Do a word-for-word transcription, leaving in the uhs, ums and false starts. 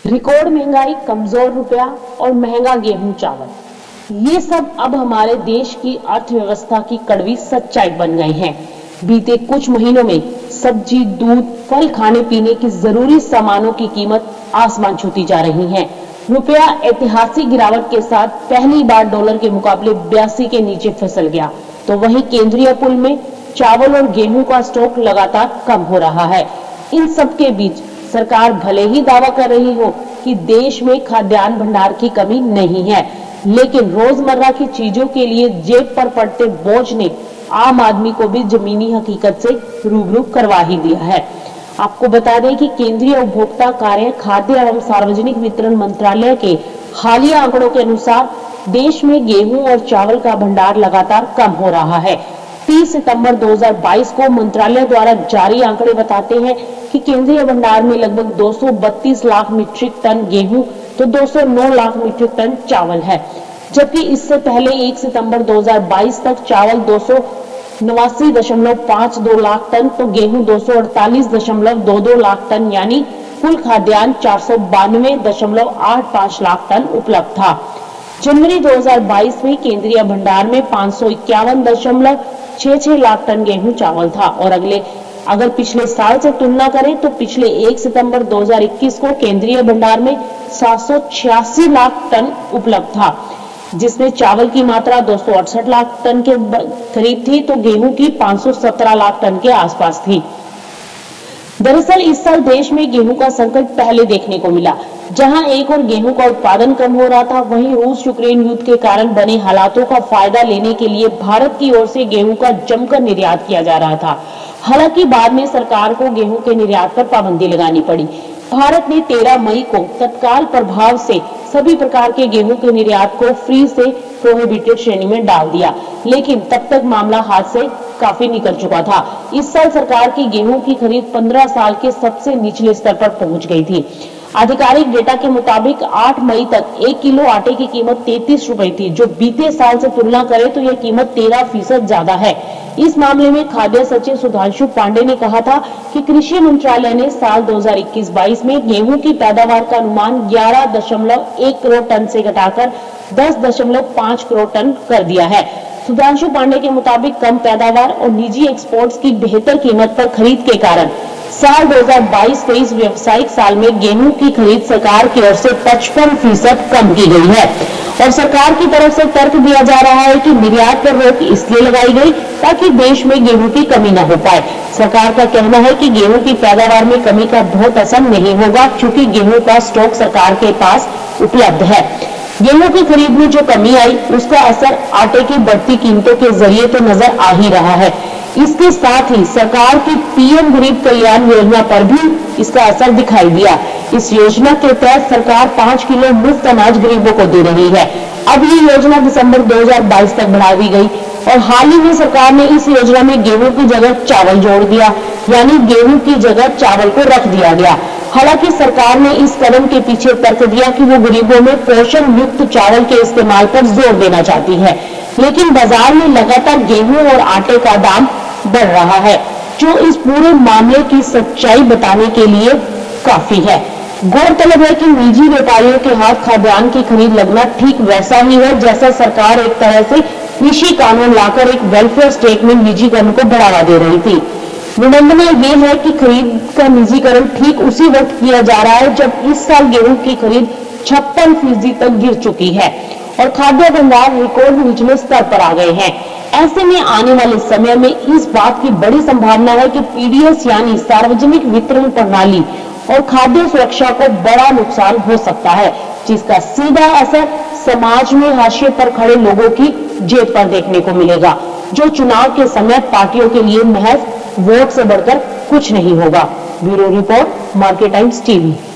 Record महंगाई, कमजोर रुपया और महंगा गेहूं चावल, ये सब अब हमारे देश की अर्थव्यवस्था की कड़वी सच्चाई बन गए हैं। बीते कुछ महीनों में सब्जी, दूध, फल, खाने पीने की जरूरी सामानों की कीमत आसमान छूती जा रही है। रुपया ऐतिहासिक गिरावट के साथ पहली बार डॉलर के मुकाबले बयासी के नीचे फिसल गया, तो वहीं केंद्रीय पुल में चावल और गेहूं का स्टॉक लगातार कम हो रहा है। इन सब के बीच सरकार भले ही दावा कर रही हो कि देश में खाद्यान्न भंडार की कमी नहीं है, लेकिन रोजमर्रा की चीजों के लिए जेब पर पड़ते बोझ ने आम आदमी को भी जमीनी हकीकत से रूबरू करवा ही दिया है। आपको बता दें कि केंद्रीय उपभोक्ता कार्य, खाद्य एवं सार्वजनिक वितरण मंत्रालय के हालिया आंकड़ों के अनुसार देश में गेहूं और चावल का भंडार लगातार कम हो रहा है। तीस सितंबर दो हज़ार बाईस को मंत्रालय द्वारा जारी आंकड़े बताते हैं कि केंद्रीय भंडार में लगभग दो सौ बत्तीस लाख मीट्रिक टन गेहूं तो दो सौ नौ लाख मीट्रिक टन चावल है, जबकि इससे पहले एक सितंबर दो हज़ार बाईस तक चावल दो सौ नवासी दशमलव पाँच दो लाख टन तो गेहूं दो सौ अड़तालीस दशमलव दो दो लाख टन, यानी कुल खाद्यान्न चार सौ बानवे दशमलव आठ पाँच लाख टन उपलब्ध था। जनवरी दो हज़ार बाईस में केंद्रीय भंडार में पाँच सौ इक्यावन दशमलव छह छह लाख टन गेहूं चावल था और अगले अगर पिछले साल से तुलना करें तो पिछले एक सितंबर दो हज़ार इक्कीस को केंद्रीय भंडार में सात सौ छियासी लाख टन उपलब्ध था, जिसमें चावल की मात्रा दो सौ अड़सठ लाख टन के करीब थी तो गेहूं की पाँच सौ सत्रह लाख टन के आसपास थी। दरअसल इस साल देश में गेहूं का संकट पहले देखने को मिला। जहां एक और गेहूं का उत्पादन कम हो रहा था, वहीं रूस यूक्रेन युद्ध के कारण बने हालातों का फायदा लेने के लिए भारत की ओर से गेहूं का जमकर निर्यात किया जा रहा था। हालांकि बाद में सरकार को गेहूं के निर्यात पर पाबंदी लगानी पड़ी। भारत ने तेरह मई को तत्काल प्रभाव से सभी प्रकार के गेहूं के निर्यात को फ्री से प्रोहिबिटेड श्रेणी में डाल दिया, लेकिन तब तक मामला हाथ से काफी निकल चुका था। इस साल सरकार की गेहूं की खरीद पंद्रह साल के सबसे निचले स्तर पर पहुंच गई थी। आधिकारिक डेटा के मुताबिक आठ मई तक एक किलो आटे की कीमत तैंतीस रुपए थी, जो बीते साल से तुलना करें तो यह कीमत तेरह फीसद ज्यादा है। इस मामले में खाद्य सचिव सुधांशु पांडे ने कहा था कि कृषि मंत्रालय ने साल दो हज़ार इक्कीस बाईस में गेहूं की पैदावार का अनुमान ग्यारह दशमलव एक करोड़ टन से घटाकर दस दशमलव पाँच करोड़ टन कर दिया है। सुधांशु पांडे के मुताबिक कम पैदावार और निजी एक्सपोर्ट्स की बेहतर कीमत पर खरीद के कारण साल दो हज़ार बाईस तेईस व्यवसायिक साल में गेहूं की खरीद सरकार की ओर से पचपन फीसद कम की गई है और सरकार की तरफ से तर्क दिया जा रहा है कि निर्यात पर रोक इसलिए लगाई गई ताकि देश में गेहूं की कमी न हो पाए। सरकार का कहना है कि गेहूं की पैदावार में कमी का बहुत असर नहीं होगा, क्योंकि गेहूं का स्टॉक सरकार के पास उपलब्ध है। गेहूं की खरीद में जो कमी आई उसका असर आटे की बढ़ती कीमतों के जरिए तो नजर आ ही रहा है। इसके साथ ही सरकार की पीएम गरीब कल्याण योजना पर भी इसका असर दिखाई दिया। इस योजना के तहत सरकार पाँच किलो मुफ्त अनाज गरीबों को दे रही है। अब ये योजना दिसंबर दो हज़ार बाईस तक बढ़ा दी गई और हाल ही में सरकार ने इस योजना में गेहूं की जगह चावल जोड़ दिया, यानी गेहूं की जगह चावल को रख दिया गया। हालांकि सरकार ने इस कदम के पीछे तर्क दिया कि वो गरीबों में पोषण युक्त चावल के इस्तेमाल पर जोर देना चाहती है, लेकिन बाजार में लगातार गेहूं और आटे का दाम बढ़ रहा है, जो इस पूरे मामले की सच्चाई बताने के लिए काफी है। गौरतलब है कि निजी व्यापारियों के हाथ खाद्यान्न की खरीद लगना ठीक वैसा ही है जैसा सरकार एक तरह से कृषि कानून लाकर एक वेलफेयर स्टेट में निजीकरण को बढ़ावा दे रही थी। विडंबना ये है कि खरीद का निजीकरण ठीक उसी वक्त किया जा रहा है जब इस साल गेहूं की खरीद छप्पन फीसदी तक गिर चुकी है और खाद्य भंडार रिकॉर्ड निचले स्तर पर आ गए हैं। ऐसे में आने वाले समय में इस बात की बड़ी संभावना है कि पीडीएस यानी सार्वजनिक वितरण प्रणाली और खाद्य सुरक्षा को बड़ा नुकसान हो सकता है, जिसका सीधा असर समाज में हाशिए पर खड़े लोगों की जेब पर देखने को मिलेगा, जो चुनाव के समय पार्टियों के लिए महज वोट से बढ़कर कुछ नहीं होगा। Bureau report, Market Times TV.